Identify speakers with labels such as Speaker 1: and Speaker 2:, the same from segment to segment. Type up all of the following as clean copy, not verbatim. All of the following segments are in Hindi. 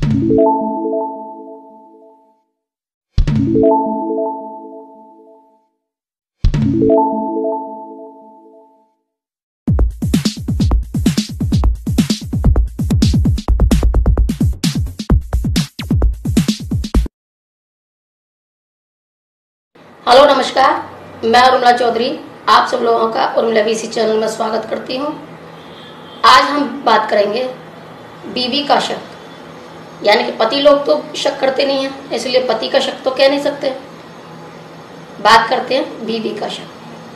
Speaker 1: हेलो नमस्कार, मैं उर्मिला चौधरी आप सब लोगों का उर्मिला वीसी चैनल में स्वागत करती हूं। आज हम बात करेंगे बीवी का शक, यानी कि पति लोग तो शक करते नहीं हैं, इसलिए पति का शक तो कह नहीं सकते। बात करते हैं बीवी का शक।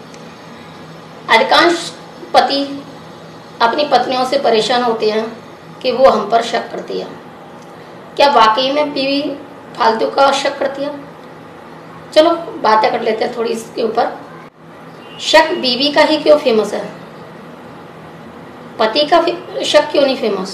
Speaker 1: अधिकांश पति अपनी पत्नियों से परेशान होते हैं कि वो हम पर शक करती है। क्या वाकई में बीवी फालतू का शक करती है? चलो बातें कर लेते हैं थोड़ी इसके ऊपर। शक बीवी का ही क्यों फेमस है? पति का शक क्यों नहीं फेमस?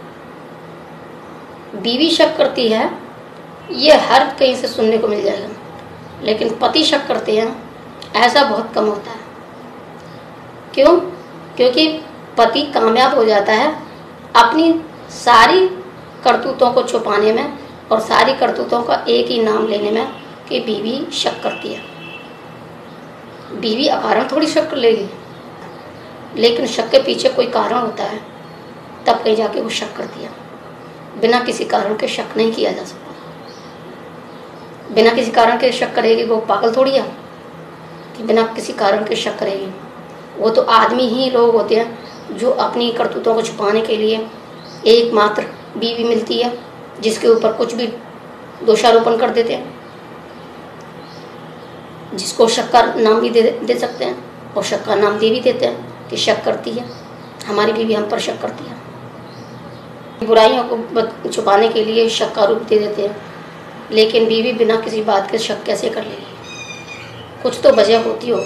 Speaker 1: बीवी शक करती है ये हर कहीं से सुनने को मिल जाएगा, लेकिन पति शक करते हैं ऐसा बहुत कम होता है। क्यों? क्योंकि पति कामयाब हो जाता है अपनी सारी करतूतों को छुपाने में और सारी करतूतों का एक ही नाम लेने में कि बीवी शक करती है। बीवी अकारण थोड़ी शक कर लेगी, लेकिन शक के पीछे कोई कारण होता है, तब कहीं जाके वो शक करती है। बिना किसी कारण के शक नहीं किया जा सकता। बिना किसी कारण के शक करेगी वो पागल थोड़ी है कि बिना किसी कारण के शक करेगी। वो तो आदमी ही लोग होते हैं जो अपनी करतूतों को छुपाने के लिए एकमात्र बीवी मिलती है, जिसके ऊपर कुछ भी दोषारोपण कर देते हैं, जिसको शक का नाम भी दे सकते हैं और शक का नाम दे भी देते हैं कि शक करती है, हमारी बीवी हम पर शक करती है। बुराइयों को छुपाने के लिए शक का रूप दे देते हैं, लेकिन बीवी बिना किसी बात के शक कैसे कर लेगी? कुछ तो वजह होती हो।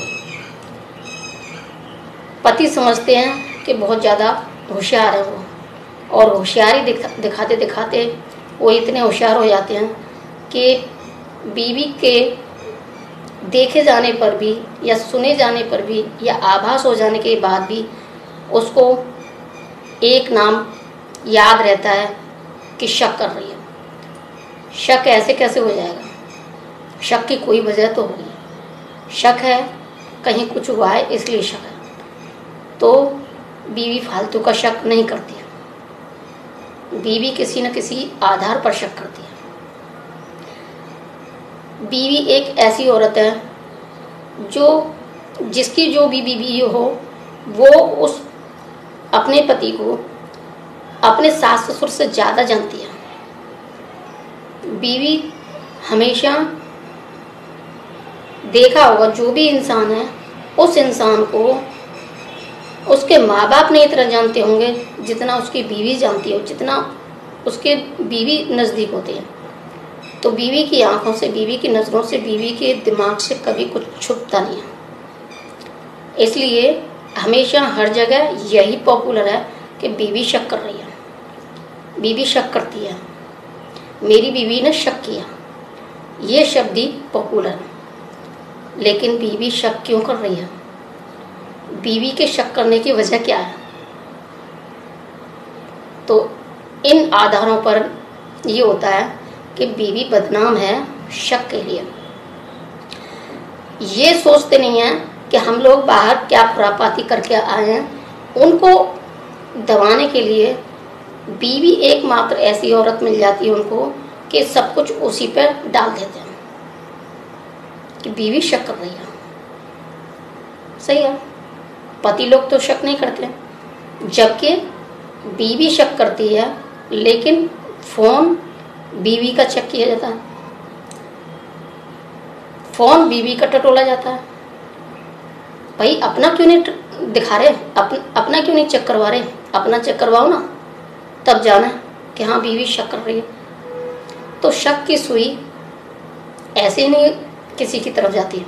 Speaker 1: पति समझते हैं कि बहुत ज़्यादा होशियार है वो, और होशियारी दिखाते दिखाते वो इतने होशियार हो जाते हैं कि बीवी के देखे जाने पर भी या सुने जाने पर भी या आभास हो जाने के बाद भी उसको एक नाम याद रहता है कि शक कर रही है। शक ऐसे कैसे हो जाएगा? शक की कोई वजह तो होगी। शक है कहीं कुछ हुआ है इसलिए शक है। तो बीवी फालतू का शक नहीं करती है, बीवी किसी न किसी आधार पर शक करती है। बीवी एक ऐसी औरत है जिसकी जो भी बीवी हो वो उस अपने पति को अपने सास ससुर से ज़्यादा जानती है। बीवी हमेशा देखा होगा, जो भी इंसान है उस इंसान को उसके माँ बाप नहीं इतना जानते होंगे जितना उसकी बीवी जानती है, जितना उसके बीवी नज़दीक होते हैं। तो बीवी की आंखों से, बीवी की नज़रों से, बीवी के दिमाग से कभी कुछ छुपता नहीं है। इसलिए हमेशा हर जगह यही पॉपुलर है कि बीवी शक कर रही है, बीवी शक करती है, मेरी बीवी ने शक किया, ये शब्द ही पॉपुलर है। लेकिन बीवी शक क्यों कर रही है? बीवी के शक करने की वजह क्या है? तो इन आधारों पर ये होता है कि बीवी बदनाम है शक के लिए। ये सोचते नहीं हैं कि हम लोग बाहर क्या खुरापाती करके आए हैं। उनको दबाने के लिए बीवी एकमात्र ऐसी औरत मिल जाती है उनको कि सब कुछ उसी पर डाल देते हैं कि बीवी शक कर रही है। सही है, पति लोग तो शक नहीं करते, जबकि बीवी शक करती है, लेकिन फोन बीवी का चेक किया जाता है, फोन बीवी का टटोला जाता है। भाई अपना क्यों नहीं दिखा रहे, अपना क्यों नहीं चेक करवा रहे? अपना चेक करवाओ ना, तब जाना कि हाँ बीवी शक कर रही है। तो शक की सुई ऐसे ही नहीं किसी की तरफ जाती है।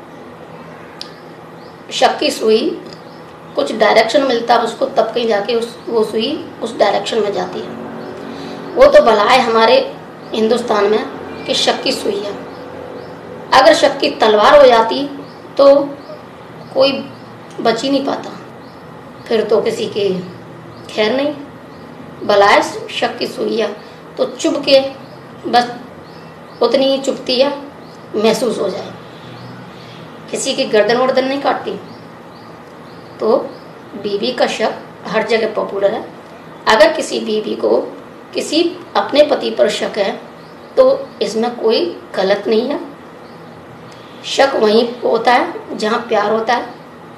Speaker 1: शक की सुई कुछ डायरेक्शन मिलता है उसको, तब कहीं जाके वो सुई उस डायरेक्शन में जाती है। वो तो भला है हमारे हिंदुस्तान में कि शक की सुई है। अगर शक की तलवार हो जाती तो कोई बच ही नहीं पाता, फिर तो किसी के खैर नहीं। भला है शक की सुई है तो चुभ के बस उतनी ही चुभती है, महसूस हो जाए, किसी की गर्दन वर्दन नहीं काटती। तो बीवी का शक हर जगह पॉपुलर है। अगर किसी बीवी को किसी अपने पति पर शक है तो इसमें कोई गलत नहीं है। शक वहीं होता है जहाँ प्यार होता है।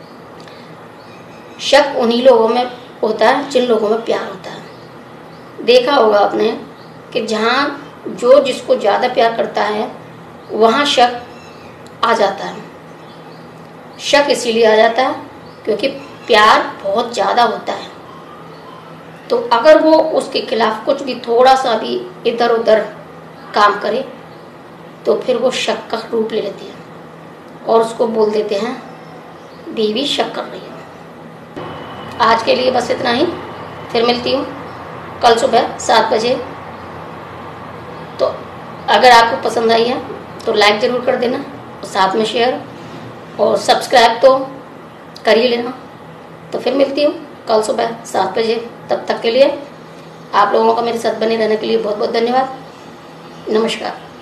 Speaker 1: शक उन्हीं लोगों में होता है जिन लोगों में प्यार होता है। देखा होगा आपने कि जहाँ जो जिसको ज़्यादा प्यार करता है वहाँ शक आ जाता है। शक इसीलिए आ जाता है क्योंकि प्यार बहुत ज़्यादा होता है। तो अगर वो उसके खिलाफ कुछ भी थोड़ा सा भी इधर उधर काम करे तो फिर वो शक का रूप ले लेती है और उसको बोल देते हैं बीवी शक कर रही है। आज के लिए बस इतना ही, फिर मिलती हूँ कल सुबह 7 बजे। तो अगर आपको पसंद आई है तो लाइक ज़रूर कर देना और साथ में शेयर और सब्सक्राइब तो कर ही लेना। तो फिर मिलती हूँ कल सुबह 7 बजे। तब तक के लिए आप लोगों का मेरे साथ बने रहने के लिए बहुत बहुत धन्यवाद। नमस्कार।